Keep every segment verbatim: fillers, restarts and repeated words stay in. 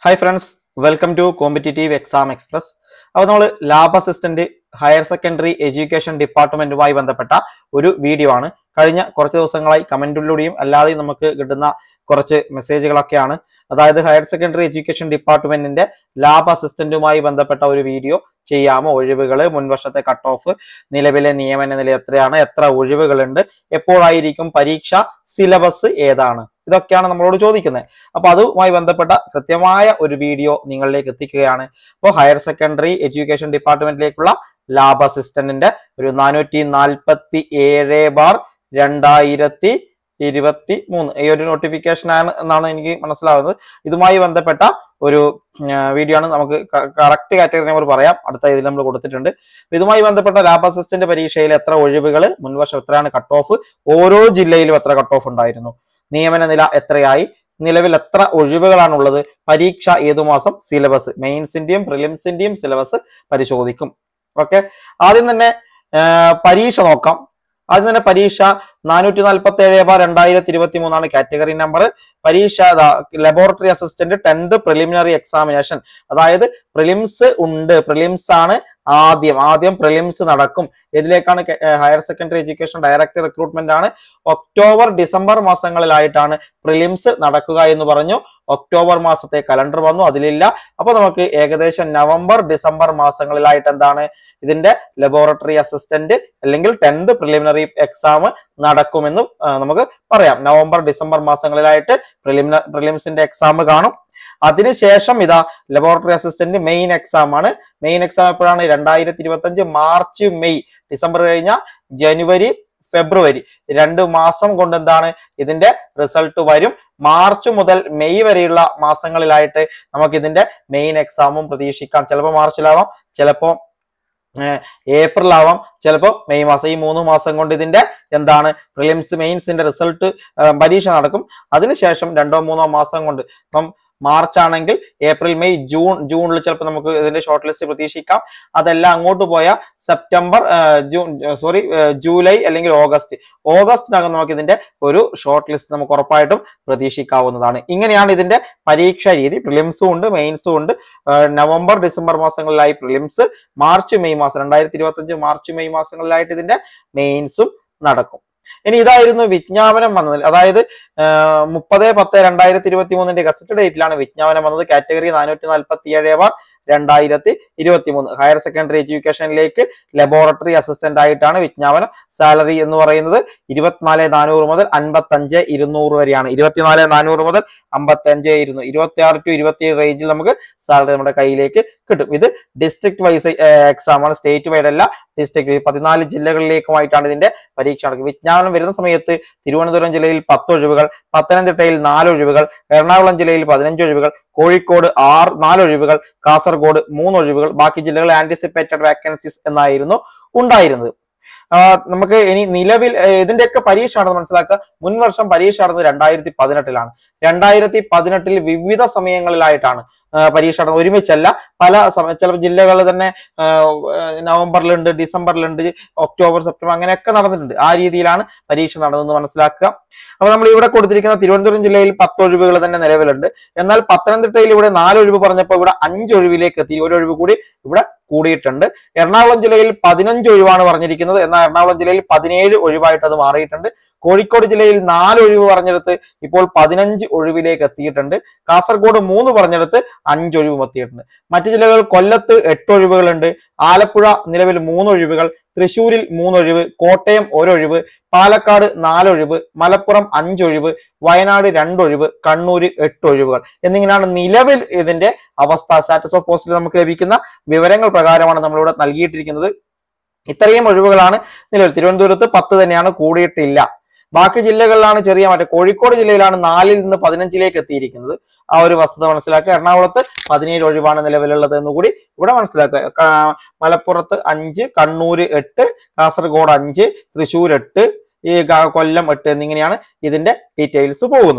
Hi friends, welcome to Competitive Exam Express. അപ്പോൾ നമ്മൾ lab assistant higher secondary education ഡിപ്പാർട്ട്മെന്റുമായി ബന്ധപ്പെട്ട ഒരു വീഡിയോ ആണ്. കഴിഞ്ഞ കുറച്ച് ദിവസങ്ങളായി കമന്റിലൂടെയും അല്ലാതെയും നമുക്ക് കിട്ടുന്ന കുറച്ച് മെസ്സേജുകളൊക്കെയാണ്. അതായത് ഹയർ സെക്കൻഡറി എഡ്യൂക്കേഷൻ ഡിപ്പാർട്ട്മെന്റിന്റെ ലാബ് അസിസ്റ്റന്റുമായി ബന്ധപ്പെട്ട ഒരു വീഡിയോ ചെയ്യാമോ, ഒഴിവുകൾ, മുൻവർഷത്തെ കട്ട് ഓഫ്, നിലവിലെ നിയമന നില എത്രയാണ്, എത്ര ഒഴിവുകളുണ്ട്, എപ്പോഴായിരിക്കും പരീക്ഷ, സിലബസ് ഏതാണ്, ഇതൊക്കെയാണ് നമ്മളോട് ചോദിക്കുന്നത്. അപ്പൊ അതുമായി ബന്ധപ്പെട്ട കൃത്യമായ ഒരു വീഡിയോ നിങ്ങളിലേക്ക് എത്തിക്കുകയാണ്. അപ്പോൾ ഹയർ സെക്കൻഡറി എഡ്യൂക്കേഷൻ ഡിപ്പാർട്ട്മെന്റിലേക്കുള്ള ലാബ് അസിസ്റ്റന്റിന്റെ ഒരു നാനൂറ്റി നാൽപ്പത്തി ഏഴ് ബാർ രണ്ടായിരത്തി ഇരുപത്തി മൂന്ന് ഈ ഒരു നോട്ടിഫിക്കേഷൻ ആണ് എന്നാണ് എനിക്ക് മനസ്സിലാവുന്നത്. ഇതുമായി ബന്ധപ്പെട്ട ഒരു വീഡിയോ ആണ്. നമുക്ക് കറക്റ്റ് കാറ്റഗറി നമ്പർ പറയാം, അടുത്ത ഇതിൽ നമ്മൾ കൊടുത്തിട്ടുണ്ട്. ഇതുമായി ബന്ധപ്പെട്ട ലാബ് അസിസ്റ്റന്റ് പരീക്ഷയിൽ എത്ര ഒഴിവുകൾ, മുൻവർഷം എത്രയാണ് കട്ട് ഓഫ്, ഓരോ ജില്ലയിലും എത്ര കട്ട് ഓഫ് ഉണ്ടായിരുന്നു, നിയമന നില എത്രയായി, നിലവിൽ എത്ര ഒഴിവുകളാണുള്ളത്, പരീക്ഷ ഏതു മാസം, സിലബസ്, മെയിൻസിന്റെയും പ്രിലിംസിന്റെയും സിലബസ് പരിശോധിക്കും. ഓക്കെ, ആദ്യം തന്നെ പരീക്ഷ നോക്കാം. ആദ്യം തന്നെ പരീക്ഷ നാനൂറ്റി നാൽപ്പത്തി ഏഴ് ബാർ രണ്ടായിരത്തി ഇരുപത്തി മൂന്നാണ് കാറ്റഗറി നമ്പർ. പരീക്ഷ laboratory assistant tenth preliminary examination, അതായത് പ്രിലിംസ് ഉണ്ട്, പ്രിലിംസ് ആണ് ആദ്യം ആദ്യം പ്രിലിംസ് നടക്കും. ഇതിലേക്കാണ് higher secondary education director recruitment ആണ്. ഒക്ടോബർ ഡിസംബർ മാസങ്ങളിലായിട്ടാണ് പ്രിലിംസ് നടക്കുക എന്ന് പറഞ്ഞു. ഒക്ടോബർ മാസത്തെ കലണ്ടർ വന്നു, അതിലില്ല. അപ്പൊ നമുക്ക് ഏകദേശം നവംബർ ഡിസംബർ മാസങ്ങളിലായിട്ട് എന്താണ് ഇതിന്റെ ലബോറട്ടറി അസിസ്റ്റന്റ് അല്ലെങ്കിൽ ടെൻത്ത് പ്രിലിമിനറി എക്സാം നടക്കുമെന്ന് നമുക്ക് പറയാം. നവംബർ ഡിസംബർ മാസങ്ങളിലായിട്ട് പ്രിലിമിനറി പ്രിലിംസിന്റെ എക്സാം കാണും. അതിനുശേഷം ഇതാ ലബോറട്ടറി അസിസ്റ്റന്റ് മെയിൻ എക്സാം ആണ്. മെയിൻ എക്സാം എപ്പോഴാണ്? രണ്ടായിരത്തി ഇരുപത്തി അഞ്ച് മാർച്ച് മെയ്. ഡിസംബർ കഴിഞ്ഞ ജനുവരി ഫെബ്രുവരി രണ്ട് മാസം കൊണ്ട് എന്താണ് ഇതിന്റെ റിസൾട്ട് വരും. മാർച്ച് മുതൽ മെയ് വരെയുള്ള മാസങ്ങളിലായിട്ട് നമുക്ക് ഇതിന്റെ മെയിൻ എക്സാമും പ്രതീക്ഷിക്കാം. ചിലപ്പോൾ മാർച്ചിലാവാം, ചിലപ്പോൾ ഏപ്രിൽ ആവാം, ചിലപ്പോൾ മെയ് മാസം. ഈ മൂന്ന് മാസം കൊണ്ട് ഇതിന്റെ എന്താണ് പ്രിലിംസ് മെയിൻസിന്റെ റിസൾട്ട് പരീക്ഷ നടക്കും. അതിനുശേഷം രണ്ടോ മൂന്നോ മാസം കൊണ്ട്, ഇപ്പം മാർച്ച് ആണെങ്കിൽ ഏപ്രിൽ മെയ് ജൂൺ ജൂണിൽ ചിലപ്പോൾ നമുക്ക് ഇതിന്റെ ഷോർട്ട് ലിസ്റ്റ് പ്രതീക്ഷിക്കാം. അതെല്ലാം അങ്ങോട്ട് പോയ സെപ്റ്റംബർ ജൂൺ സോറി ജൂലൈ അല്ലെങ്കിൽ ഓഗസ്റ്റ് ഓഗസ്റ്റിനകം നമുക്ക് ഇതിന്റെ ഒരു ഷോർട്ട് ലിസ്റ്റ് നമുക്ക് ഉറപ്പായിട്ടും പ്രതീക്ഷിക്കാവുന്നതാണ്. ഇങ്ങനെയാണ് ഇതിന്റെ പരീക്ഷാ രീതി. പ്രിലിംസും ഉണ്ട്, മെയിൻസും ഉണ്ട്. നവംബർ ഡിസംബർ മാസങ്ങളിലായി പ്രിലിംസ്, മാർച്ച് മെയ് മാസം രണ്ടായിരത്തി ഇരുപത്തി അഞ്ച് മാർച്ച് മെയ് മാസങ്ങളിലായിട്ട് ഇതിന്റെ മെയിൻസും നടക്കും. ഇനി ഇതായിരുന്നു വിജ്ഞാപനം വന്നത്. അതായത് മുപ്പത് പത്ത് രണ്ടായിരത്തി ഇരുപത്തി മൂന്നിന്റെ ഗസറ്റ് ഡേറ്റിലാണ് വിജ്ഞാപനം വന്നത്. കാറ്റഗറി നാനൂറ്റി നാൽപ്പത്തി ഏഴ് ബാർ രണ്ടായിരത്തി ഇരുപത്തി മൂന്ന് ഹയർ സെക്കൻഡറി എഡ്യൂക്കേഷനിലേക്ക് ലബോറട്ടറി അസിസ്റ്റന്റ് ആയിട്ടാണ് വിജ്ഞാപനം. സാലറി എന്ന് പറയുന്നത് ഇരുപത്തിനാല് നാനൂറ് മുതൽ അൻപത്തി അഞ്ച് ഇരുന്നൂറ് വരെയാണ്. ഇരുപത്തിനാല് നാനൂറ് മുതൽ അമ്പത്തി അഞ്ച് ഇരുന്നൂറ് ഇരുപത്തി ആറ് ടു ഇരുപത്തി ഏഴ് റേഞ്ചിൽ നമുക്ക് സാലറി നമ്മുടെ കയ്യിലേക്ക് കിട്ടും. ഇത് ഡിസ്ട്രിക്ട് വൈസ് എക്സാം ആണ്, സ്റ്റേറ്റ് വൈഡ് അല്ല, ഡിസ്ട്രിക്ട്. പതിനാല് ജില്ലകളിലേക്കുമായിട്ടാണ് ഇതിന്റെ പരീക്ഷ നടക്കുക. വിജ്ഞാപനം വരുന്ന സമയത്ത് തിരുവനന്തപുരം ജില്ലയിൽ പത്ത് ഒഴിവുകൾ, പത്തനംതിട്ടയിൽ നാല് ഒഴിവുകൾ, എറണാകുളം ജില്ലയിൽ പതിനഞ്ച് ഒഴിവുകൾ, കോഴിക്കോട് ആറ് നാല് ഒഴിവുകൾ, കാസർഗോഡ് മൂന്ന് ഒഴിവുകൾ, ബാക്കി ജില്ലകൾ ആന്റിസിപ്പേറ്റഡ് വാക്കൻസീസ് എന്നായിരുന്നു ഉണ്ടായിരുന്നത്. നമുക്ക് ഇനി നിലവിൽ ഇതിന്റെയൊക്കെ പരീക്ഷ നടന്ന് മനസ്സിലാക്കുക. മുൻവർഷം പരീക്ഷ നടന്നത് രണ്ടായിരത്തി പതിനെട്ടിലാണ്. രണ്ടായിരത്തി പതിനെട്ടിൽ വിവിധ സമയങ്ങളിലായിട്ടാണ് പരീക്ഷ നടന്നത്, ഒരുമിച്ചല്ല. പല സമയ ചില ജില്ലകൾ തന്നെ നവംബറിലുണ്ട്, ഡിസംബറിലുണ്ട്, ഒക്ടോബർ സെപ്റ്റംബർ അങ്ങനെയൊക്കെ നടന്നിട്ടുണ്ട്. ആ രീതിയിലാണ് പരീക്ഷ നടന്നതെന്ന് മനസ്സിലാക്കുക. അപ്പൊ നമ്മൾ ഇവിടെ കൊടുത്തിരിക്കുന്ന തിരുവനന്തപുരം ജില്ലയിൽ പത്ത് ഒഴിവുകൾ തന്നെ നിലവിലുണ്ട്. എന്നാൽ പത്തനംതിട്ടയിൽ ഇവിടെ നാല് ഒഴിവ് പറഞ്ഞപ്പോൾ ഇവിടെ അഞ്ച് ഒഴിവിലേക്ക് എത്തി, ഒരു ഒഴിവ് കൂടി ഇവിടെ കൂടിയിട്ടുണ്ട്. എറണാകുളം ജില്ലയിൽ പതിനഞ്ച് ഒഴിവാണ് പറഞ്ഞിരിക്കുന്നത്, എന്നാൽ എറണാകുളം ജില്ലയിൽ പതിനേഴ് ഒഴിവായിട്ട് അത് മാറിയിട്ടുണ്ട്. കോഴിക്കോട് ജില്ലയിൽ നാല് ഒഴിവ് പറഞ്ഞെടുത്ത് ഇപ്പോൾ പതിനഞ്ച് ഒഴിവിലേക്ക് എത്തിയിട്ടുണ്ട്. കാസർഗോഡ് മൂന്ന് പറഞ്ഞെടുത്ത് അഞ്ച് ഒഴിവും എത്തിയിട്ടുണ്ട്. മറ്റു ജില്ലകൾ കൊല്ലത്ത് എട്ട് ഒഴിവുകളുണ്ട്, ആലപ്പുഴ നിലവിൽ മൂന്ന് ഒഴിവുകൾ, തൃശ്ശൂരിൽ മൂന്നൊഴിവ്, കോട്ടയം ഒരൊഴിവ്, പാലക്കാട് നാലൊഴിവ്, മലപ്പുറം അഞ്ചൊഴിവ്, വയനാട് രണ്ടൊഴിവ്, കണ്ണൂര് എട്ട് ഒഴിവുകൾ എന്നിങ്ങനെയാണ് നിലവിൽ ഇതിന്റെ അവസ്ഥ. സ്റ്റാറ്റസ് ഓഫ് പോസ്റ്റിൽ നമുക്ക് ലഭിക്കുന്ന വിവരങ്ങൾ പ്രകാരമാണ് നമ്മളിവിടെ നൽകിയിട്ടിരിക്കുന്നത്. ഇത്രയും ഒഴിവുകളാണ് നിലവിൽ. തിരുവനന്തപുരത്ത് പത്ത് തന്നെയാണ്, കൂടിയിട്ടില്ല. ബാക്കി ജില്ലകളിലാണ് ചെറിയ മാറ്റം. കോഴിക്കോട് ജില്ലയിലാണ് നാലിൽ നിന്ന് പതിനഞ്ചിലേക്ക് എത്തിയിരിക്കുന്നത്. ആ ഒരു വസ്തുത മനസ്സിലാക്കുക. എറണാകുളത്ത് പതിനേഴ് ഒഴിവാണ് നിലവിലുള്ളത് എന്നുകൂടി ഇവിടെ മനസ്സിലാക്കുക. മലപ്പുറത്ത് അഞ്ച്, കണ്ണൂര് എട്ട്, കാസർഗോഡ് അഞ്ച്, തൃശ്ശൂർ എട്ട്, ഈ കൊല്ലം എട്ട് എന്നിങ്ങനെയാണ് ഇതിന്റെ ഡീറ്റെയിൽസ് പോകുന്നത്.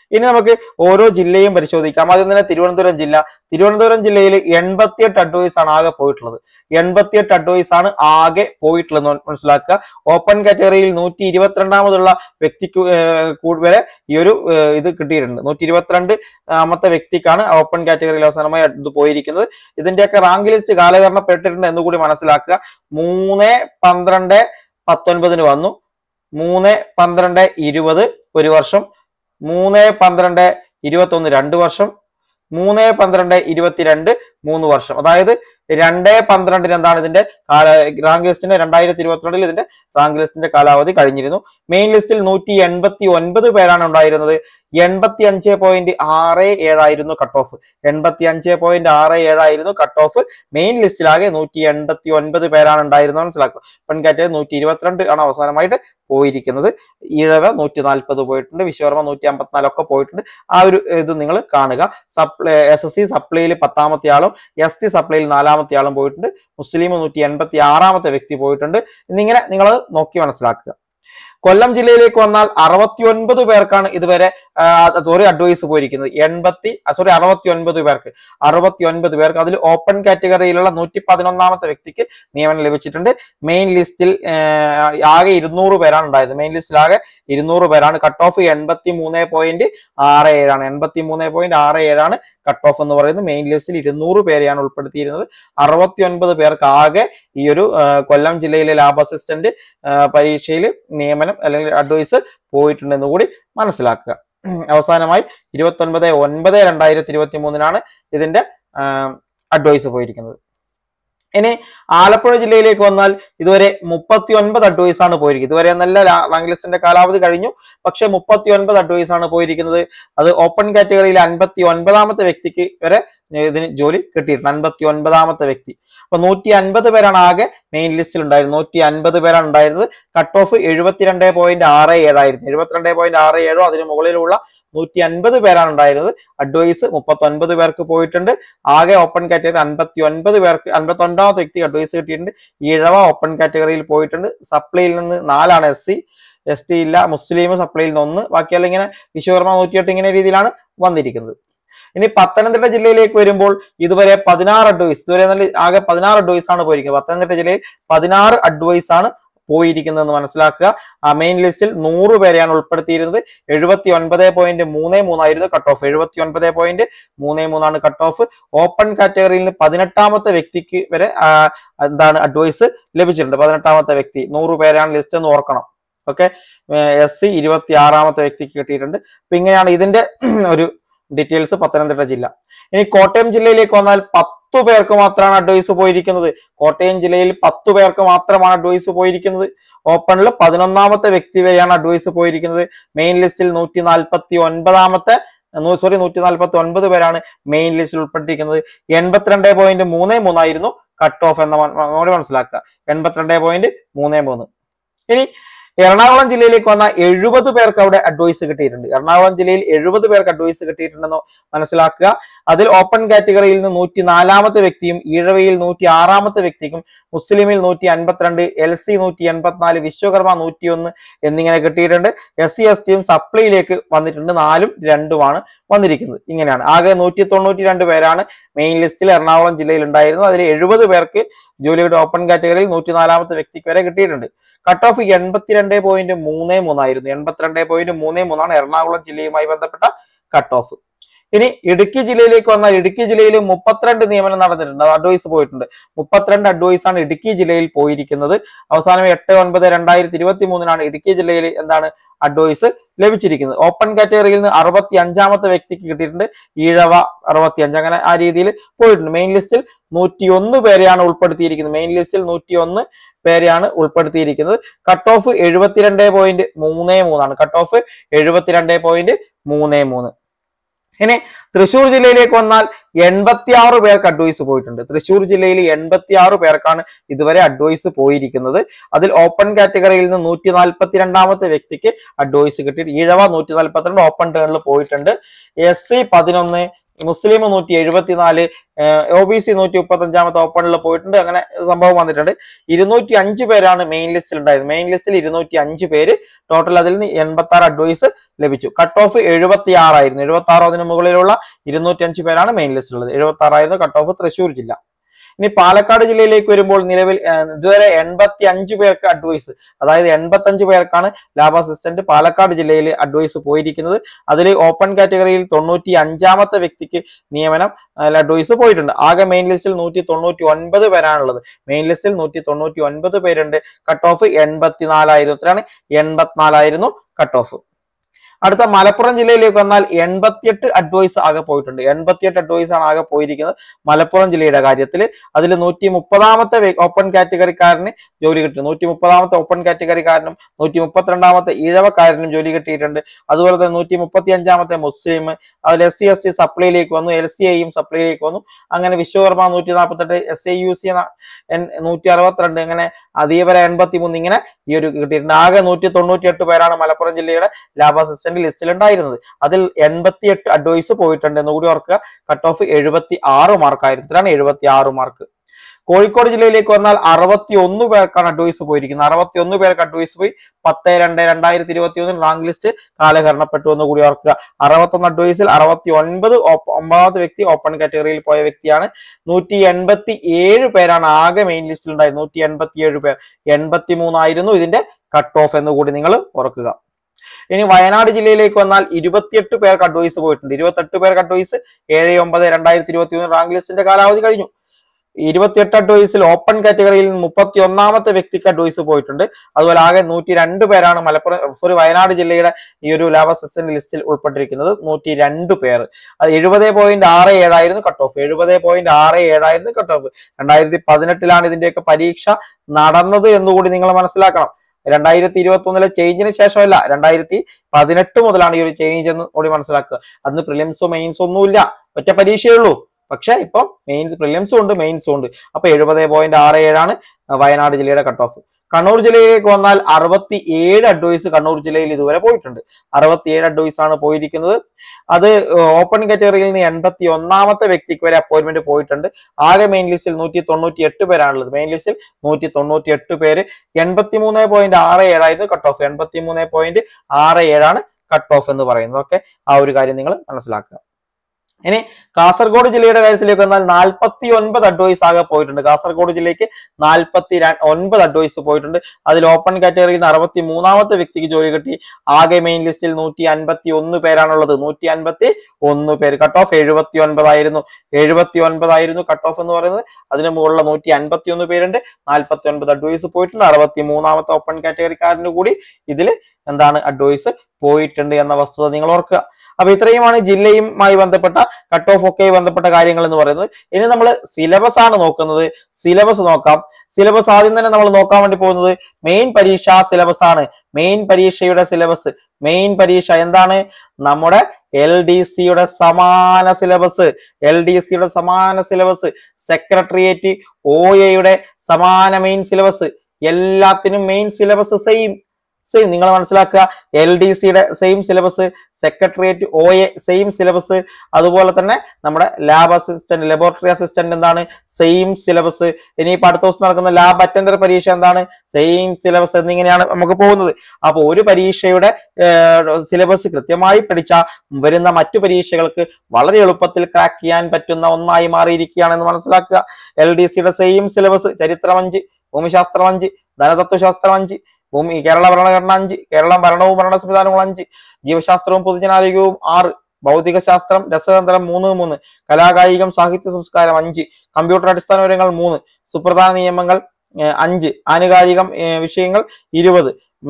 ഇനി നമുക്ക് ഓരോ ജില്ലയും പരിശോധിക്കാം. ആദ്യം തന്നെ തിരുവനന്തപുരം ജില്ല. തിരുവനന്തപുരം ജില്ലയിൽ എൺപത്തിയെട്ട് അഡ്വൈസ് ആണ് ആകെ പോയിട്ടുള്ളത്. എൺപത്തിയെട്ട് അഡ്വൈസ് ആണ് ആകെ പോയിട്ടുള്ളത് മനസ്സിലാക്കുക. ഓപ്പൺ കാറ്റഗറിയിൽ നൂറ്റി ഇരുപത്തിരണ്ടാമതുള്ള വ്യക്തിക്ക് വരെ ഈ ഒരു ഇത് കിട്ടിയിട്ടുണ്ട്. നൂറ്റി ഇരുപത്തിരണ്ട് ആമത്തെ വ്യക്തിക്കാണ് ഓപ്പൺ കാറ്റഗറിയിൽ അവസാനമായി ഇത് പോയിരിക്കുന്നത്. ഇതിന്റെയൊക്കെ റാങ്ക് ലിസ്റ്റ് കാലഹരണപ്പെട്ടിട്ടുണ്ട് എന്ന് കൂടി മനസ്സിലാക്കുക. മൂന്ന് പന്ത്രണ്ട് പത്തൊൻപതിന് വന്നു, മൂന്ന് പന്ത്രണ്ട് ഇരുപത് ഒരു വർഷം, മൂന്ന് പന്ത്രണ്ട് ഇരുപത്തി ഒന്ന് രണ്ട് വർഷം, മൂന്ന് പന്ത്രണ്ട് ഇരുപത്തിരണ്ട് മൂന്ന് വർഷം. അതായത് രണ്ട് പന്ത്രണ്ടിന് എന്താണ് ഇതിന്റെ റാങ്ക് ലിസ്റ്റിന്റെ രണ്ടായിരത്തി ഇരുപത്തിരണ്ടിൽ ഇതിന്റെ റാങ്ക് ലിസ്റ്റിന്റെ കാലാവധി കഴിഞ്ഞിരുന്നു. മെയിൻ ലിസ്റ്റിൽ നൂറ്റി എൺപത്തി ഒൻപത് പേരാണ് ഉണ്ടായിരുന്നത്. എൺപത്തി അഞ്ച് പോയിന്റ് ആറ് ഏഴായിരുന്നു കട്ട് ഓഫ്. എൺപത്തി അഞ്ച് പോയിന്റ് ആറ് ഏഴായിരുന്നു കട്ട് ഓഫ്. മെയിൻ ലിസ്റ്റിലാകെ നൂറ്റി എൺപത്തി ഒൻപത് പേരാണ് ഉണ്ടായിരുന്നത് മനസ്സിലാക്കുക. പെൺകാറ്റഗറി നൂറ്റി ഇരുപത്തിരണ്ട് ആണ് അവസാനമായിട്ട് പോയിരിക്കുന്നത്. ഈഴവ നൂറ്റി നാൽപ്പത് പോയിട്ടുണ്ട്, വിശ്വകർമ്മ നൂറ്റി അമ്പത്തിനാലൊക്കെ പോയിട്ടുണ്ട്. ആ ഒരു ഇത് നിങ്ങൾ കാണുക. സപ്ലൈ എസ് എസ് സി സപ്ലൈയിൽ പത്താമത്തെ ആളും എസ് ടി സപ്ലൈയിൽ നാലാമത്തെ ആളും പോയിട്ടുണ്ട്. മുസ്ലിം നൂറ്റി എൺപത്തി ആറാമത്തെ വ്യക്തി പോയിട്ടുണ്ട്. എന്നിങ്ങനെ നിങ്ങൾ നോക്കി മനസ്സിലാക്കുക. കൊല്ലം ജില്ലയിലേക്ക് വന്നാൽ അറുപത്തി ഒൻപത് പേർക്കാണ് ഇതുവരെ സോറി അഡ്വൈസ് പോയിരിക്കുന്നത്. എൺപത്തി സോറി അറുപത്തി ഒൻപത് പേർക്ക് അറുപത്തി ഒൻപത് പേർക്ക് അതിൽ ഓപ്പൺ കാറ്റഗറിയിലുള്ള നൂറ്റി പതിനൊന്നാമത്തെ വ്യക്തിക്ക് നിയമനം ലഭിച്ചിട്ടുണ്ട്. മെയിൻ ലിസ്റ്റിൽ ആകെ ഇരുന്നൂറ് പേരാണ് ഉണ്ടായത്. മെയിൻ ലിസ്റ്റിൽ ആകെ ഇരുന്നൂറ് പേരാണ്. കട്ട് ഓഫ് എൺപത്തി മൂന്ന് പോയിന്റ് ആറ് ഏഴാണ്. എൺപത്തി മൂന്ന് പോയിന്റ് ആറ് ഏഴാണ് കട്ട് ഓഫ് എന്ന് പറയുന്നത്. മെയിൻ ലിസ്റ്റിൽ ഇരുന്നൂറ് പേരെയാണ് ഉൾപ്പെടുത്തിയിരുന്നത്. അറുപത്തി ഒൻപത് പേർക്ക് ആകെ ഈ ഒരു കൊല്ലം ജില്ലയിലെ ലാബ് അസിസ്റ്റന്റ് പരീക്ഷയിൽ നിയമനം അല്ലെങ്കിൽ അഡ്വൈസ് പോയിട്ടുണ്ടെന്ന് കൂടി മനസ്സിലാക്കുക. അവസാനമായി ഇരുപത്തി ഒൻപത് ഒൻപത് രണ്ടായിരത്തി ഇരുപത്തി മൂന്നിനാണ് ഇതിന്റെ അഡ്വൈസ് പോയിരിക്കുന്നത്. ഇനി ആലപ്പുഴ ജില്ലയിലേക്ക് വന്നാൽ ഇതുവരെ മുപ്പത്തി ഒൻപത് അഡ്വൈസ് ആണ് പോയിരിക്കുന്നത്. ഇതുവരെ നല്ല റാങ്ക് ലിസ്റ്റിന്റെ കാലാവധി കഴിഞ്ഞു, പക്ഷെ മുപ്പത്തി ഒൻപത് അഡ്വൈസ് ആണ് പോയിരിക്കുന്നത്. അത് ഓപ്പൺ കാറ്റഗറിയിൽ അൻപത്തി ഒൻപതാമത്തെ വ്യക്തിക്ക് വരെ ഇതിന് ജോലി കിട്ടിയിട്ടുണ്ട്. അൻപത്തി ഒൻപതാമത്തെ വ്യക്തി. അപ്പൊ നൂറ്റി അൻപത് പേരാണ് ആകെ മെയിൻ ലിസ്റ്റിൽ ഉണ്ടായിരുന്നത്. നൂറ്റി അൻപത് പേരാണ് ഉണ്ടായിരുന്നത്. കട്ട് ഓഫ് എഴുപത്തിരണ്ട് പോയിന്റ് ആറ് ഏഴായിരുന്നു. എഴുപത്തിരണ്ട് പോയിന്റ് ആറ് ഏഴോ അതിന് മുകളിലുള്ള നൂറ്റി അൻപത് പേരാണ് ഉണ്ടായിരുന്നത്. അഡ്വൈസ് മുപ്പത്തി ഒൻപത് പേർക്ക് പോയിട്ടുണ്ട്. ആകെ ഓപ്പൺ കാറ്റഗറി അൻപത്തി ഒൻപത് പേർക്ക് അൻപത്തി ഒൻപതാമത്തെ വ്യക്തി അഡ്വൈസ് കിട്ടിയിട്ടുണ്ട്. ഈഴവ ഓപ്പൺ കാറ്റഗറിയിൽ പോയിട്ടുണ്ട്. സപ്ലൈയിൽ നിന്ന് നാലാണ് എസ് സി, എസ് ടി ഇല്ല. മുസ്ലിം സപ്ലൈയിൽ നിന്ന് ഒന്ന്, ബാക്കിയെല്ലാം ഇങ്ങനെ വിശ്വകർമ്മ നൂറ്റിയെട്ട് ഇങ്ങനെ രീതിയിലാണ് വന്നിരിക്കുന്നത്. ഇനി പത്തനംതിട്ട ജില്ലയിലേക്ക് വരുമ്പോൾ ഇതുവരെ പതിനാറ് അഡ്വൈസ് ഇതുവരെ നല്ല ആകെ പതിനാറ് അഡ്വൈസ് ആണ് പോയിരിക്കുന്നത്. പത്തനംതിട്ട ജില്ലയിൽ പതിനാറ് അഡ്വൈസ് ആണ് പോയിരിക്കുന്നതെന്ന് മനസ്സിലാക്കുക. ആ മെയിൻ ലിസ്റ്റിൽ നൂറ് പേരെയാണ് ഉൾപ്പെടുത്തിയിരുന്നത്. എഴുപത്തി ഒൻപത് പോയിന്റ് മൂന്ന് മൂന്നായിരുന്നു കട്ട് ഓഫ്. എഴുപത്തി ഒൻപത് പോയിന്റ് മൂന്ന് മൂന്നാണ് കട്ട് ഓഫ്. ഓപ്പൺ കാറ്റഗറിയിൽ നിന്ന് പതിനെട്ടാമത്തെ വ്യക്തിക്ക് വരെ എന്താണ് അഡ്വൈസ് ലഭിച്ചിട്ടുണ്ട്. പതിനെട്ടാമത്തെ വ്യക്തി നൂറ് പേരാണ് ലിസ്റ്റ് എന്ന് ഓർക്കണം. ഓക്കെ. എസ് സി ഇരുപത്തി ആറാമത്തെ വ്യക്തിക്ക് കിട്ടിയിട്ടുണ്ട്. അപ്പൊ ഇങ്ങനെയാണ് ഇതിന്റെ ഒരു ഡീറ്റെയിൽസ് പത്തനംതിട്ട ജില്ല. ഇനി കോട്ടയം ജില്ലയിലേക്ക് വന്നാൽ പത്തു പേർക്ക് മാത്രമാണ് അഡ്വൈസ് പോയിരിക്കുന്നത്. കോട്ടയം ജില്ലയിൽ പത്തു പേർക്ക് മാത്രമാണ് അഡ്വൈസ് പോയിരിക്കുന്നത്. ഓപ്പണിൽ പതിനൊന്നാമത്തെ വ്യക്തി വരെയാണ് അഡ്വൈസ് പോയിരിക്കുന്നത്. മെയിൻ ലിസ്റ്റിൽ നൂറ്റി നാൽപ്പത്തി ഒൻപതാമത്തെ സോറി നൂറ്റി നാൽപ്പത്തി ഒൻപത് പേരാണ് മെയിൻ ലിസ്റ്റിൽ ഉൾപ്പെട്ടിരിക്കുന്നത്. എൺപത്തിരണ്ട് പോയിന്റ് മൂന്ന് മൂന്നായിരുന്നു കട്ട് ഓഫ് എന്ന മനസ്സിലാക്കുക. എൺപത്തിരണ്ട് പോയിന്റ് മൂന്ന് മൂന്ന്. ഇനി എറണാകുളം ജില്ലയിലേക്ക് വന്ന എഴുപത് പേർക്ക് അവിടെ അഡ്വൈസ് കിട്ടിയിട്ടുണ്ട്. എറണാകുളം ജില്ലയിൽ എഴുപത് പേർക്ക് അഡ്വൈസ് കിട്ടിയിട്ടുണ്ടെന്ന് മനസ്സിലാക്കുക. അതിൽ ഓപ്പൺ കാറ്റഗറിയിൽ നിന്ന് നൂറ്റി നാലാമത്തെ വ്യക്തിയും ഈഴവയിൽ നൂറ്റി ആറാമത്തെ വ്യക്തിക്കും മുസ്ലിമിൽ നൂറ്റി അൻപത്തിരണ്ട്, എൽ സി നൂറ്റി എൺപത്തിനാല്, വിശ്വകർമ്മ നൂറ്റി ഒന്ന് എന്നിങ്ങനെ കിട്ടിയിട്ടുണ്ട്. എസ് സി എസ് ടിയും സപ്ലൈയിലേക്ക് വന്നിട്ടുണ്ട്. നാലും രണ്ടുമാണ് വന്നിരിക്കുന്നത്. ഇങ്ങനെയാണ് ആകെ നൂറ്റി തൊണ്ണൂറ്റി രണ്ട് പേരാണ് മെയിൻ ലിസ്റ്റിൽ എറണാകുളം ജില്ലയിൽ ഉണ്ടായിരുന്നത്. അതിൽ എഴുപത് പേർക്ക് ജോലിയുടെ ഓപ്പൺ കാറ്റഗറിയിൽ നൂറ്റി നാലാമത്തെ വ്യക്തിക്ക് വരെ കിട്ടിയിട്ടുണ്ട്. കട്ട് ഓഫ് എൺപത്തിരണ്ട് പോയിന്റ് മൂന്ന് മൂന്നായിരുന്നു. എൺപത്തിരണ്ട് പോയിന്റ് മൂന്ന് മൂന്നാണ് എറണാകുളം ജില്ലയുമായി ബന്ധപ്പെട്ട കട്ട് ഓഫ്. ഇനി ഇടുക്കി ജില്ലയിലേക്ക് വന്നാൽ ഇടുക്കി ജില്ലയിൽ മുപ്പത്തിരണ്ട് നിയമനം നടന്നിട്ടുണ്ട്. അഡ്വൈസ് പോയിട്ടുണ്ട്. മുപ്പത്തിരണ്ട് അഡ്വൈസ് ആണ് ഇടുക്കി ജില്ലയിൽ പോയിരിക്കുന്നത്. അവസാനം എട്ട് ഒൻപത് രണ്ടായിരത്തി ഇരുപത്തി മൂന്നിനാണ് ഇടുക്കി ജില്ലയിൽ എന്താണ് അഡ്വൈസ് ലഭിച്ചിരിക്കുന്നത്. ഓപ്പൺ കാറ്റഗറിയിൽ നിന്ന് അറുപത്തി അഞ്ചാമത്തെ വ്യക്തിക്ക് കിട്ടിയിട്ടുണ്ട്. ഈഴവ അറുപത്തി അഞ്ച്, അങ്ങനെ ആ രീതിയിൽ പോയിട്ടുണ്ട്. മെയിൻ ലിസ്റ്റിൽ നൂറ്റി ഒന്ന് പേരെയാണ് ഉൾപ്പെടുത്തിയിരിക്കുന്നത്. മെയിൻ ലിസ്റ്റിൽ നൂറ്റി ഒന്ന് പേരെയാണ് ഉൾപ്പെടുത്തിയിരിക്കുന്നത്. കട്ട് ഓഫ് എഴുപത്തിരണ്ട് പോയിന്റ് മൂന്ന് മൂന്നാണ്. കട്ട് ഓഫ് എഴുപത്തിരണ്ട് പോയിന്റ് മൂന്ന് മൂന്ന്. ഇനി തൃശ്ശൂർ ജില്ലയിലേക്ക് വന്നാൽ എൺപത്തി ആറ് പേർക്ക് അഡ്വൈസ് പോയിട്ടുണ്ട്. തൃശ്ശൂർ ജില്ലയിൽ എൺപത്തി ആറ് പേർക്കാണ് ഇതുവരെ അഡ്വൈസ് പോയിരിക്കുന്നത്. അതിൽ ഓപ്പൺ കാറ്റഗറിയിൽ നിന്ന് നൂറ്റി നാൽപ്പത്തി രണ്ടാമത്തെ വ്യക്തിക്ക് അഡ്വൈസ് കിട്ടി. ഈഴവ നൂറ്റി നാൽപ്പത്തിരണ്ട് ഓപ്പൺ ടേണിൽ പോയിട്ടുണ്ട്. എസ് സി പതിനൊന്ന്, മുസ്ലിം നൂറ്റി എഴുപത്തിനാല്, ഒ ബി സി നൂറ്റി മുപ്പത്തി അഞ്ചാമത്തെ ഓപ്പണിൽ പോയിട്ടുണ്ട്. അങ്ങനെ സംഭവം വന്നിട്ടുണ്ട്. ഇരുന്നൂറ്റി അഞ്ച് പേരാണ് മെയിൻ ലിസ്റ്റിൽ ഉണ്ടായത്. മെയിൻ ലിസ്റ്റിൽ ഇരുന്നൂറ്റി അഞ്ച് പേര് ടോട്ടൽ. അതിൽ നിന്ന് എൺപത്തി ആറ് അഡ്വൈസ് ലഭിച്ചു. കട്ട് ഓഫ് എഴുപത്തി ആറായിരുന്നു. എഴുപത്തി ആറ് അതിന് മുകളിലുള്ള ഇരുന്നൂറ്റി അഞ്ച് പേരാണ് മെയിൻ ലിസ്റ്റിലുള്ളത്. എഴുപത്തി ആറായിരുന്നു കട്ട് ഓഫ് തൃശ്ശൂർ ജില്ല. ഇനി പാലക്കാട് ജില്ലയിലേക്ക് വരുമ്പോൾ നിലവിൽ ഇതുവരെ എൺപത്തി അഞ്ച് പേർക്ക് അഡ്വൈസ്, അതായത് എൺപത്തി അഞ്ച് പേർക്കാണ് ലാബ് അസിസ്റ്റന്റ് പാലക്കാട് ജില്ലയിൽ അഡ്വൈസ് പോയിരിക്കുന്നത്. അതിൽ ഓപ്പൺ കാറ്റഗറിയിൽ തൊണ്ണൂറ്റി അഞ്ചാമത്തെ വ്യക്തിക്ക് നിയമനം അഡ്വൈസ് പോയിട്ടുണ്ട്. ആകെ മെയിൻ ലിസ്റ്റിൽ നൂറ്റി തൊണ്ണൂറ്റി ഒൻപത് പേരാണുള്ളത്. മെയിൻ ലിസ്റ്റിൽ നൂറ്റി തൊണ്ണൂറ്റി ഒൻപത് പേരുണ്ട്. കട്ട് ഓഫ് എൺപത്തിനാലായിരം. എത്രയാണ്? എൺപത്തിനാലായിരുന്നു കട്ട് ഓഫ്. അടുത്ത മലപ്പുറം ജില്ലയിലേക്ക് വന്നാൽ എൺപത്തിയെട്ട് അഡ്വൈസ് ആകെ പോയിട്ടുണ്ട്. എൺപത്തിയെട്ട് അഡ്വൈസ് ആണ് ആകെ പോയിരിക്കുന്നത് മലപ്പുറം ജില്ലയുടെ കാര്യത്തിൽ. അതിൽ നൂറ്റി മുപ്പതാമത്തെ ഓപ്പൺ കാറ്റഗറിക്കാരന് ജോലി കിട്ടി. നൂറ്റി മുപ്പതാമത്തെ ഓപ്പൺ കാറ്റഗറിക്കാരനും നൂറ്റി മുപ്പത്തിരണ്ടാമത്തെ ഈഴവക്കാരനും ജോലി കിട്ടിയിട്ടുണ്ട്. അതുപോലെ തന്നെ നൂറ്റി മുപ്പത്തി അഞ്ചാമത്തെ മുസ്ലിം, അതിൽ എസ് സി എസ് ടി സപ്ലൈയിലേക്ക് വന്നു, എൽ സി ഐയും സപ്ലൈയിലേക്ക് വന്നു. അങ്ങനെ വിശ്വകർമ്മ നൂറ്റി നാൽപ്പത്തെട്ട്, എസ് ഐ യു സി നൂറ്റി അറുപത്തിരണ്ട്, അങ്ങനെ അതീവര എൺപത്തി മൂന്ന്, ഇങ്ങനെ ഈ ഒരു കിട്ടിയിട്ടുണ്ട്. ആകെ നൂറ്റി തൊണ്ണൂറ്റി എട്ട് പേരാണ് മലപ്പുറം ജില്ലയുടെ ലാബ് അസിസ്റ്റന്റ് ലിസ്റ്റിൽ ഉണ്ടായിരുന്നത്. അതിൽ എൺപത്തിയെട്ട് അഡ്വൈസ് പോയിട്ടുണ്ട് എന്ന് കൂടി ഓർക്കുക. കട്ട് ഓഫ് എഴുപത്തി ആറ് മാർക്കായിരുന്നു. ഇത്രയാണ് എഴുപത്തി ആറ് മാർക്ക്. കോഴിക്കോട് ജില്ലയിലേക്ക് വന്നാൽ അറുപത്തി ഒന്ന് പേർക്കാണ് അഡ്വൈസ് പോയിരിക്കുന്നത്. അറുപത്തി ഒന്ന് പേർക്ക് അഡ്വൈസ് പോയി. പത്ത് രണ്ട് രണ്ടായിരത്തി ഇരുപത്തി ഒന്നിൽ റാങ്ക് ലിസ്റ്റ് കാലഹരണപ്പെട്ടു എന്ന് കൂടി ഓർക്കുക. അറുപത്തൊന്ന് അഡ്വൈസിൽ അറുപത്തി ഒൻപത് ഒമ്പതാമത്തെ വ്യക്തി ഓപ്പൺ കാറ്റഗറിയിൽ പോയ വ്യക്തിയാണ്. നൂറ്റി എൺപത്തി ഏഴ് പേരാണ് ആകെ മെയിൻ ലിസ്റ്റിൽ ഉണ്ടായത്. നൂറ്റി എൺപത്തി ഏഴ് പേർ. എൺപത്തി മൂന്നായിരുന്നു ഇതിന്റെ കട്ട് ഓഫ് എന്ന് കൂടി നിങ്ങൾ ഓർക്കുക. ഇനി വയനാട് ജില്ലയിലേക്ക് വന്നാൽ ഇരുപത്തിയെട്ട് പേർക്ക് അഡ്വൈസ് പോയിട്ടുണ്ട്. ഇരുപത്തെട്ട് പേർക്ക് അഡ്വൈസ്. ഏഴ് ഒമ്പത് രണ്ടായിരത്തി ഇരുപത്തി ഒന്ന് റാങ്ക് ലിസ്റ്റിന്റെ കാലാവധി കഴിഞ്ഞു. ഇരുപത്തിയെട്ട് അഡ്വൈസിൽ ഓപ്പൺ കാറ്റഗറിയിൽ മുപ്പത്തി ഒന്നാമത്തെ വ്യക്തിക്ക് അഡ്വൈസ് പോയിട്ടുണ്ട്. അതുപോലെ ആകെ നൂറ്റി രണ്ട് പേരാണ് മലപ്പുറം സോറി വയനാട് ജില്ലയുടെ ഈ ഒരു ലാബ് അസിസ്റ്റന്റ് ലിസ്റ്റിൽ ഉൾപ്പെട്ടിരിക്കുന്നത്. നൂറ്റി രണ്ട് പേർ. അത് എഴുപത് പോയിന്റ് ആറ് ഏഴായിരുന്നു കട്ട് ഓഫ്. എഴുപത് പോയിന്റ് ആറ് ഏഴായിരുന്നു കട്ട് ഓഫ്. രണ്ടായിരത്തി പതിനെട്ടിലാണ് ഇതിന്റെയൊക്കെ പരീക്ഷ നടന്നത് എന്നുകൂടി നിങ്ങൾ മനസ്സിലാക്കണം. രണ്ടായിരത്തി ഇരുപത്തി ഒന്നിലെ ചേഞ്ചിന് ശേഷമല്ല, രണ്ടായിരത്തി പതിനെട്ട് മുതലാണ് ഈ ഒരു ചേഞ്ച് എന്ന് കൂടി മനസ്സിലാക്കുക. അന്ന് പ്രിലിംസോ മെയിൻസോ ഒന്നുമില്ല, ഒറ്റ പരീക്ഷയുള്ളൂ. പക്ഷെ ഇപ്പൊ മെയിൻസ് പ്രിലിംസും ഉണ്ട് മെയിൻസും ഉണ്ട്. അപ്പൊ എഴുപത് പോയിന്റ് ആറ് ഏഴാണ് വയനാട് ജില്ലയുടെ കട്ട് ഓഫ്. കണ്ണൂർ ജില്ലയിലേക്ക് വന്നാൽ അറുപത്തി ഏഴ് അഡ്വൈസ് കണ്ണൂർ ജില്ലയിൽ ഇതുവരെ പോയിട്ടുണ്ട്. അറുപത്തി ഏഴ് അഡ്വൈസ് ആണ് പോയിരിക്കുന്നത്. അത് ഓപ്പൺ കാറ്റഗറിയിൽ നിന്ന് എൺപത്തി ഒന്നാമത്തെ വ്യക്തിക്ക് വരെ അപ്പോയിന്റ്മെന്റ് പോയിട്ടുണ്ട്. ആകെ മെയിൻ ലിസ്റ്റിൽ നൂറ്റി തൊണ്ണൂറ്റി എട്ട് പേരാണുള്ളത്. മെയിൻ ലിസ്റ്റിൽ നൂറ്റി തൊണ്ണൂറ്റി എട്ട് പേര്. എൺപത്തി മൂന്ന് പോയിന്റ് ആറ് ഏഴായിരുന്നു കട്ട് ഓഫ്. എൺപത്തി മൂന്ന് പോയിന്റ് ആറ് ഏഴാണ് കട്ട് ഓഫ് എന്ന് പറയുന്നത്. ഓക്കെ, ആ ഒരു കാര്യം നിങ്ങൾ മനസ്സിലാക്കുക. ഇനി കാസർഗോഡ് ജില്ലയുടെ കാര്യത്തിലേക്ക് വന്നാൽ നാൽപ്പത്തി ഒൻപത് അഡ്വൈസ് ആകെ പോയിട്ടുണ്ട്. കാസർഗോഡ് ജില്ലയ്ക്ക് നാൽപ്പത്തി ഒൻപത് അഡ്വൈസ് പോയിട്ടുണ്ട്. അതിൽ ഓപ്പൺ കാറ്റഗറിയിൽ നിന്ന് അറുപത്തി മൂന്നാമത്തെ വ്യക്തിക്ക് ജോലി കിട്ടി. ആകെ മെയിൻ ലിസ്റ്റിൽ നൂറ്റി അൻപത്തി ഒന്ന് പേരാണുള്ളത്. നൂറ്റി അൻപത്തി ഒന്ന് പേര്. കട്ട് ഓഫ് എഴുപത്തി ഒൻപതായിരുന്നു. എഴുപത്തി ഒൻപതായിരുന്നു കട്ട് ഓഫ് എന്ന് പറയുന്നത്. അതിന് മുകളിലുള്ള നൂറ്റി അൻപത്തി ഒന്ന് പേരുണ്ട്. നാൽപ്പത്തി ഒൻപത് അഡ്വൈസ് പോയിട്ടുണ്ട്. അറുപത്തി മൂന്നാമത്തെ ഓപ്പൺ കാറ്റഗറിക്കാരന് കൂടി ഇതിൽ എന്താണ് അഡ്വൈസ് പോയിട്ടുണ്ട് എന്ന വസ്തുത നിങ്ങൾ ഓർക്കുക. അപ്പൊ ഇത്രയുമാണ് ജില്ലയുമായി ബന്ധപ്പെട്ട കട്ട് ഓഫ് ഒക്കെ ബന്ധപ്പെട്ട കാര്യങ്ങൾ എന്ന് പറയുന്നത്. ഇനി നമ്മൾ സിലബസ് ആണ് നോക്കുന്നത്. സിലബസ് നോക്കാം. സിലബസ് ആദ്യം തന്നെ നമ്മൾ നോക്കാൻ വേണ്ടി പോകുന്നത് മെയിൻ പരീക്ഷ സിലബസ് ആണ്. മെയിൻ പരീക്ഷയുടെ സിലബസ്. മെയിൻ പരീക്ഷ എന്താണ്? നമ്മുടെ എൽ ഡി സിയുടെ സമാന സിലബസ്. എൽ ഡി സിയുടെ സമാന സിലബസ്. സെക്രട്ടേറിയറ്റ് ഒ എയുടെ സമാന മെയിൻ സിലബസ്. എല്ലാത്തിനും മെയിൻ സിലബസ് സെയിം സെയിം നിങ്ങൾ മനസ്സിലാക്കുക. എൽ ഡി സിയുടെ same syllabus, secretariat O A same syllabus, അതുപോലെ തന്നെ നമ്മുടെ ലാബ് അസിസ്റ്റന്റ് ലബോറട്ടറി അസിസ്റ്റന്റ് എന്താണ് സെയിം സിലബസ്. ഇനിയിപ്പോൾ അടുത്ത ദിവസം നടക്കുന്ന ലാബ് അറ്റൻഡർ പരീക്ഷ എന്താണ് സെയിം സിലബസ് എന്നിങ്ങനെയാണ് നമുക്ക് പോകുന്നത്. അപ്പോൾ ഒരു പരീക്ഷയുടെ സിലബസ് കൃത്യമായി പഠിച്ചാൽ വരുന്ന മറ്റു പരീക്ഷകൾക്ക് വളരെ എളുപ്പത്തിൽ ക്രാക്ക് ചെയ്യാൻ പറ്റുന്ന ഒന്നായി മാറിയിരിക്കുകയാണെന്ന് മനസ്സിലാക്കുക. എൽ ഡി സിയുടെ സെയിം സിലബസ്. ചരിത്രം അഞ്ച്, ഭൂമിശാസ്ത്രം അഞ്ച്, ധനതത്വശാസ്ത്രം അഞ്ച്, ഭൂമി കേരള ഭരണഘടന അഞ്ച്, കേരളം ഭരണവും ഭരണ സംവിധാനവും അഞ്ച്, ജീവശാസ്ത്രവും പൊതുജനാരോഗ്യവും ആറ്, ഭൗതിക ശാസ്ത്രം രസതന്ത്രം മൂന്ന് മൂന്ന്, കലാകായികം സാഹിത്യ സംസ്കാരം അഞ്ച്, കമ്പ്യൂട്ടർ അടിസ്ഥാന വിവരങ്ങൾ മൂന്ന്, സുപ്രധാന നിയമങ്ങൾ അഞ്ച്, ആനുകാലികം വിഷയങ്ങൾ ഇരുപത്,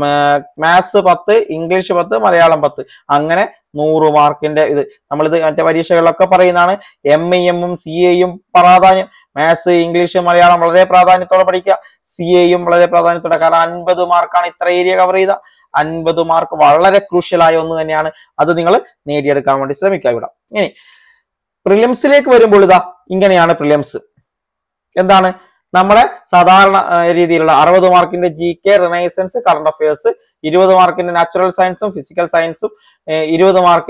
മാത്സ് പത്ത്, ഇംഗ്ലീഷ് പത്ത്, മലയാളം പത്ത്. അങ്ങനെ നൂറ് മാർക്കിന്റെ ഇത് നമ്മളിത് മറ്റേ പരീക്ഷകളിലൊക്കെ പറയുന്നതാണ്. എം ഇ എമ്മും സി എയും പ്രാധാന്യം. മാത്സ്, ഇംഗ്ലീഷ്, മലയാളം വളരെ പ്രാധാന്യത്തോടെ പഠിക്കുക. സി എയും വളരെ പ്രാധാന്യത്തോടെ. കാരണം അൻപത് മാർക്കാണ് ഇത്ര ഏരിയ കവർ ചെയ്ത. അൻപത് മാർക്ക് വളരെ ക്രൂഷ്യലായ ഒന്ന് തന്നെയാണ്. അത് നിങ്ങൾ നേടിയെടുക്കാൻ വേണ്ടി ശ്രമിക്കുക ഇവിടെ. ഇനി പ്രിലിംസിലേക്ക് വരുമ്പോൾ ഇതാ ഇങ്ങനെയാണ് പ്രിലിംസ്. എന്താണ്? നമ്മുടെ സാധാരണ രീതിയിലുള്ള അറുപത് മാർക്കിന്റെ G K, renaissance, current affairs, ഇരുപത് മാർക്കിന്റെ നാച്ചുറൽ സയൻസും ഫിസിക്കൽ സയൻസും, ഇരുപത് മാർക്കിന്റെ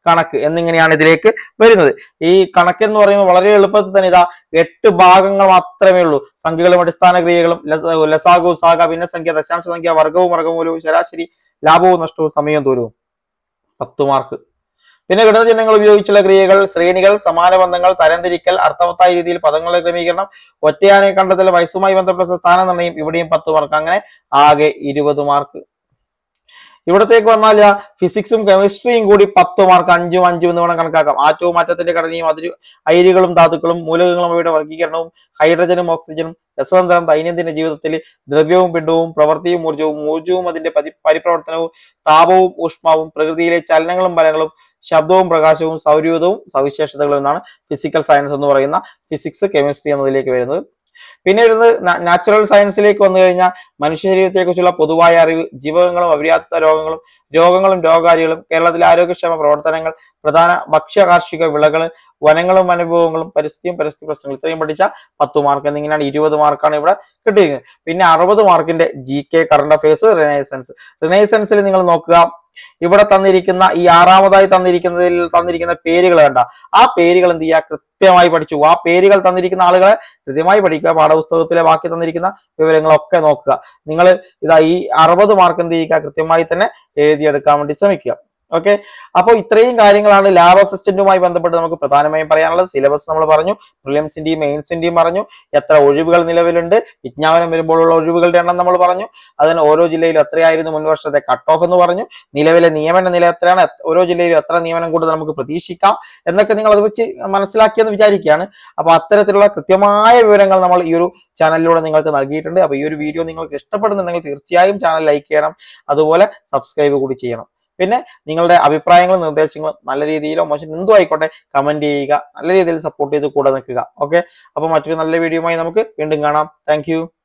കണക്ക് എന്നിങ്ങനെയാണ് ഇതിലേക്ക് വരുന്നത്. ഈ കണക്ക് എന്ന് പറയുമ്പോൾ വളരെ എളുപ്പത്തിൽ തന്നെ ഇതാ എട്ട് ഭാഗങ്ങൾ മാത്രമേ ഉള്ളൂ. സംഖ്യകളും അടിസ്ഥാന ക്രിയകളും ലസാഗു സാഗ ഭിന്നസംഖ്യ ദശാംശ സംഖ്യ വർഗവും വർഗമൂലവും ശരാശരി ലാഭവും നഷ്ടവും സമയവും ദൂരവും. പത്ത് മാർക്ക്. പിന്നെ ഗണിതചിഹ്നങ്ങൾ ഉപയോഗിച്ചുള്ള ക്രിയകൾ, ശ്രേണികൾ, സമാന ബന്ധങ്ങൾ, തരംതിരിക്കൽ, അർത്ഥവത്തായ രീതിയിൽ പദങ്ങളുടെ ക്രമീകരണം, ഒറ്റയാനെ കണ്ടെത്തൽ, വയസ്സുമായി ബന്ധപ്പെട്ട സ്ഥാന നിർണ്ണയം, ഇവിടെയും പത്ത് മാർക്ക്. അങ്ങനെ ആകെ ഇരുപത് മാർക്ക്. ഇവിടത്തേക്ക് വന്നാൽ ഫിസിക്സും കെമിസ്ട്രിയും കൂടി പത്ത് മാർക്ക്, അഞ്ചും അഞ്ചും എന്ന് വേണം കണക്കാക്കാം. ആറ്റവും ആറ്റത്തിന്റെ ഘടനയും അതിര് അയിരുകളും ധാതുക്കളും മൂലകങ്ങളും അവയുടെ വർഗീകരണവും ഹൈഡ്രജനും ഓക്സിജനും രസതന്ത്രം ദൈനംദിന ജീവിതത്തിൽ ദ്രവ്യവും പിണ്ഡവും പ്രവൃത്തിയും ഊർജവും ഊർജവും അതിന്റെ പരി പരിപ്രവർത്തനവും താപവും ഊഷ്മാവും പ്രകൃതിയിലെ ചലനങ്ങളും ബലങ്ങളും ശബ്ദവും പ്രകാശവും സൗരയൂഥവും സവിശേഷതകളും എന്നാണ് ഫിസിക്കൽ സയൻസ് എന്ന് പറയുന്ന ഫിസിക്സ് കെമിസ്ട്രി എന്നതിലേക്ക് വരുന്നത്. പിന്നെ വരുന്നത് നാച്ചുറൽ സയൻസിലേക്ക് വന്നു കഴിഞ്ഞാൽ മനുഷ്യ ശരീരത്തെ കുറിച്ചുള്ള പൊതുവായ അറിവ്, ജീവകങ്ങളും അപര്യാപ്ത രോഗങ്ങളും രോഗങ്ങളും രോഗകാരികളും കേരളത്തിലെ ആരോഗ്യക്ഷേമ പ്രവർത്തനങ്ങൾ, പ്രധാന ഭക്ഷ്യ കാർഷിക വിളകൾ, വനങ്ങളും അനുഭവങ്ങളും, പരിസ്ഥിതിയും പരിസ്ഥിതി പ്രശ്നങ്ങളും, ഇത്രയും പഠിച്ച പത്ത് മാർക്ക് എന്നിങ്ങനെയാണ് ഇരുപത് മാർക്കാണ് ഇവിടെ കിട്ടിയിരിക്കുന്നത്. പിന്നെ അറുപത് മാർക്കിന്റെ G K current affairs renaissance. റിനൈസൻസിൽ നിങ്ങൾ നോക്കുക, ഇവിടെ തന്നിരിക്കുന്ന ഈ ആറാമതായി തന്നിരിക്കുന്നതിൽ തന്നിരിക്കുന്ന പേരുകൾ കണ്ട ആ പേരുകൾ എന്ത് ചെയ്യുക, കൃത്യമായി പഠിച്ചു. ആ പേരുകൾ തന്നിരിക്കുന്ന ആളുകളെ കൃത്യമായി പഠിക്കുക. പാഠപുസ്തകത്തിലെ ബാക്കി തന്നിരിക്കുന്ന വിവരങ്ങളൊക്കെ നോക്കുക. നിങ്ങൾ ഇതാ ഈ അറുപത് മാർക്ക് എന്ത് ചെയ്യുക, കൃത്യമായി തന്നെ എഴുതിയെടുക്കാൻ വേണ്ടി ശ്രമിക്കുക. ഓക്കെ, അപ്പോൾ ഇത്രയും കാര്യങ്ങളാണ് ലാബ് അസിസ്റ്റന്റുമായി ബന്ധപ്പെട്ട് നമുക്ക് പ്രധാനമായും പറയാനുള്ളത്. സിലബസ് നമ്മൾ പറഞ്ഞു, പ്രിലിംസിന്റെയും മെയിൻസിന്റെയും പറഞ്ഞു, എത്ര ഒഴിവുകൾ നിലവിലുണ്ട്, വിജ്ഞാപനം വരുമ്പോഴുള്ള ഒഴിവുകളുടെ എണ്ണം നമ്മൾ പറഞ്ഞു, അതിന് ഓരോ ജില്ലയിലും എത്രയായിരുന്നു മുൻ വർഷത്തെ കട്ട് ഓഫ് എന്ന് പറഞ്ഞു, നിലവിലെ നിയമന നില എത്രയാണ്, ഓരോ ജില്ലയിലും എത്ര നിയമനം കൂടുതൽ നമുക്ക് പ്രതീക്ഷിക്കാം എന്നൊക്കെ നിങ്ങൾ അത് വെച്ച് മനസ്സിലാക്കിയെന്ന് വിചാരിക്കുകയാണ്. അപ്പൊ അത്തരത്തിലുള്ള കൃത്യമായ വിവരങ്ങൾ നമ്മൾ ഈ ഒരു ചാനലിലൂടെ നിങ്ങൾക്ക് നൽകിയിട്ടുണ്ട്. അപ്പൊ ഈ ഒരു വീഡിയോ നിങ്ങൾക്ക് ഇഷ്ടപ്പെടുന്നുണ്ടെങ്കിൽ തീർച്ചയായും ചാനൽ ലൈക്ക് ചെയ്യണം, അതുപോലെ സബ്സ്ക്രൈബ് കൂടി ചെയ്യണം. പിന്നെ നിങ്ങളുടെ അഭിപ്രായങ്ങളും നിർദ്ദേശങ്ങളും നല്ല രീതിയിലോ മോശം എന്തോ ആയിക്കോട്ടെ കമന്റ് ചെയ്യുക, നല്ല രീതിയിൽ സപ്പോർട്ട് ചെയ്ത് കൂടെ നിൽക്കുക. ഓക്കെ, അപ്പൊ മറ്റൊരു നല്ല വീഡിയോയുമായി നമുക്ക് വീണ്ടും കാണാം. താങ്ക്